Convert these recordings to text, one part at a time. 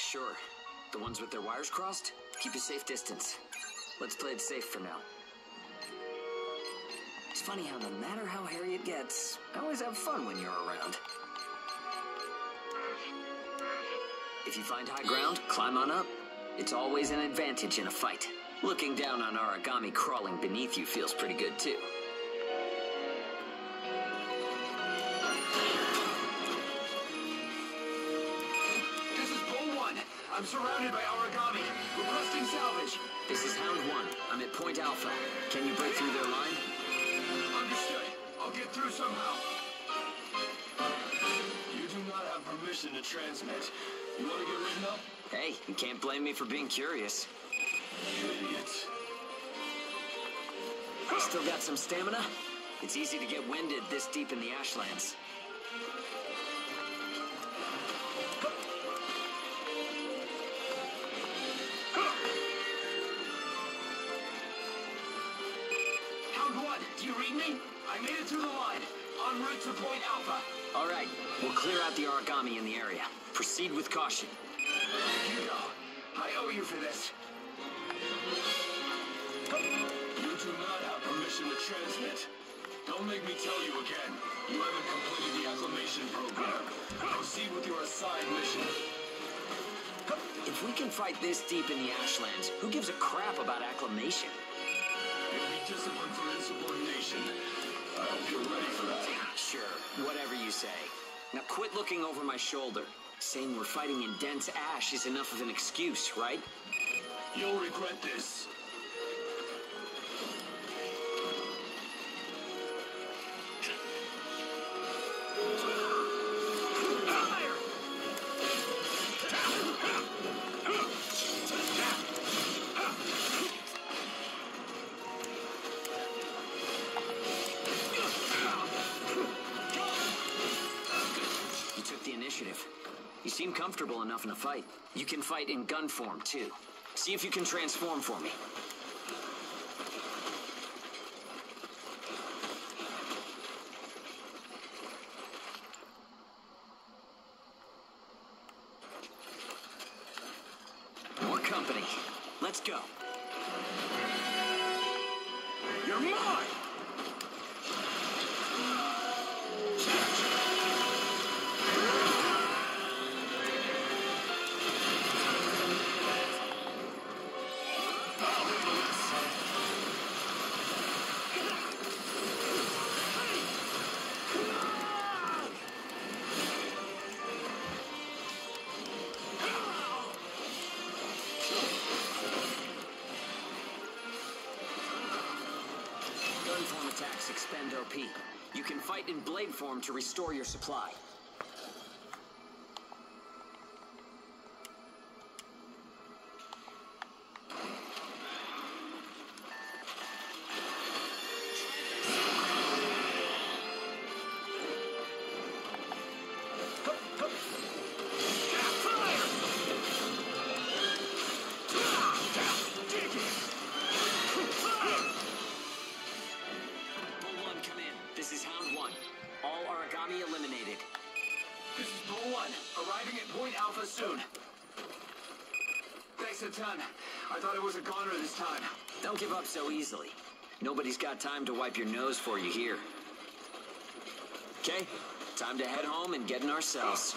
Sure. The ones with their wires crossed? Keep a safe distance. Let's play it safe for now. It's funny how no matter how hairy it gets, I always have fun when you're around. If you find high ground, climb on up. It's always an advantage in a fight. Looking down on Aragami crawling beneath you feels pretty good too. This is Bull 1. I'm surrounded by Aragami. Requesting salvage. This is Hound 1. I'm at Point Alpha. Can you break through their line? Understood. I'll get through somehow. You do not have permission to transmit. You want to get written up? Hey, you can't blame me for being curious. You idiots. Still got some stamina? It's easy to get winded this deep in the Ashlands. Hound 1, do you read me? I made it through the line. En route to Point Alpha. All right, we'll clear out the Aragami in the area. Proceed with caution. Hugo, I owe you for this. You do not have permission to transmit. Don't make me tell you again. You haven't completed the acclimation program. Proceed with your assigned mission. If we can fight this deep in the Ashlands, who gives a crap about acclimation? It'll be discipline for insubordination. I hope you're ready for that. Sure, whatever you say. Now quit looking over my shoulder. Saying we're fighting in dense ash is enough of an excuse, right? You'll regret this. You took the initiative. You seem comfortable enough in a fight. You can fight in gun form, too. See if you can transform for me. More company. Let's go. You're mine! Gun form attacks expend OP. You can fight in blade form to restore your supply. Bull 1, come in. This is Hound 1. All Aragami eliminated. This is Bull 1, arriving at Point Alpha soon. Thanks a ton. I thought it was a goner this time. Don't give up so easily. Nobody's got time to wipe your nose for you here. Okay, time to head home and get in our cells.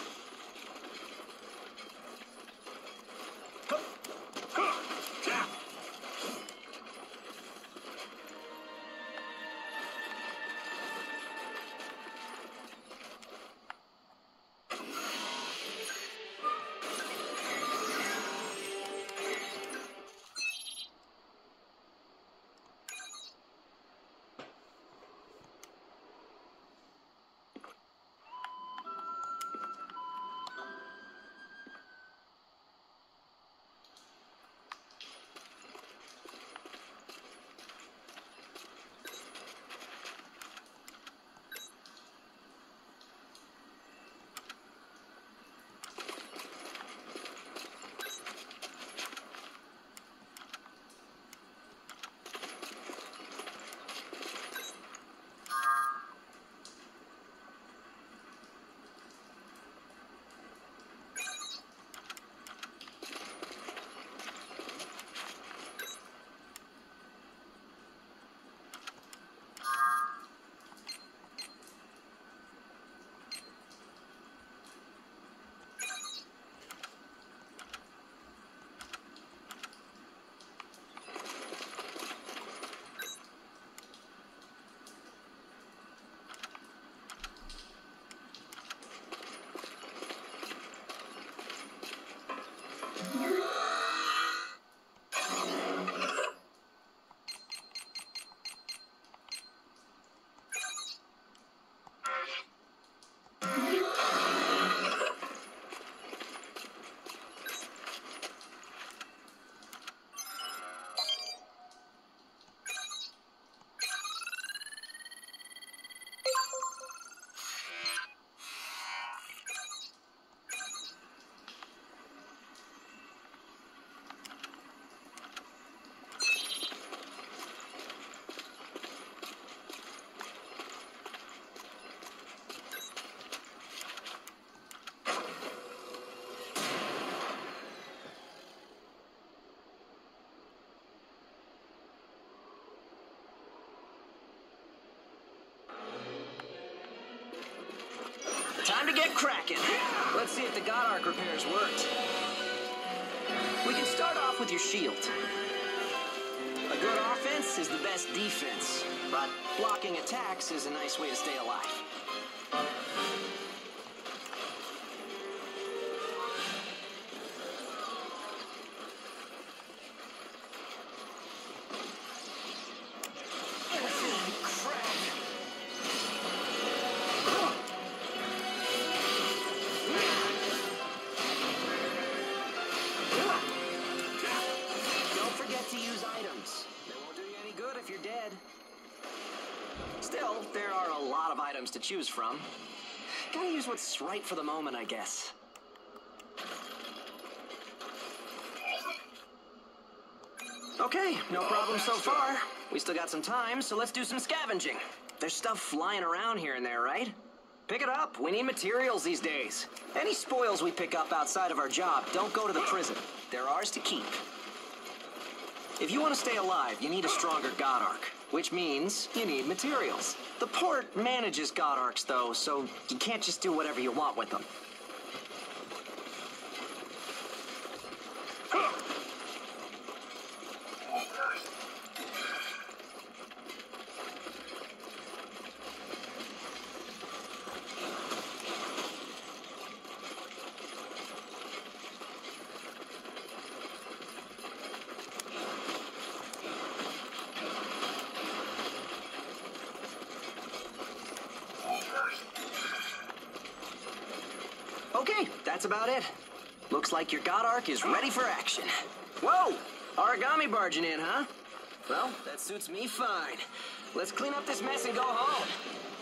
to get cracking. Let's see if the God Arc repairs worked. We can start off with your shield. A good offense is the best defense, but blocking attacks is a nice way to stay alive. Still, there are a lot of items to choose from. Gotta use what's right for the moment, I guess. Okay, no problem so far. We still got some time, so let's do some scavenging. There's stuff flying around here and there, right? Pick it up. We need materials these days. Any spoils we pick up outside of our job don't go to the prison. They're ours to keep. If you want to stay alive, you need a stronger God Arc, which means you need materials. The port manages God Arcs, though, so you can't just do whatever you want with them. Okay, that's about it. Looks like your God Arc is ready for action. Whoa! Origami barging in, huh? Well, that suits me fine. Let's clean up this mess and go home.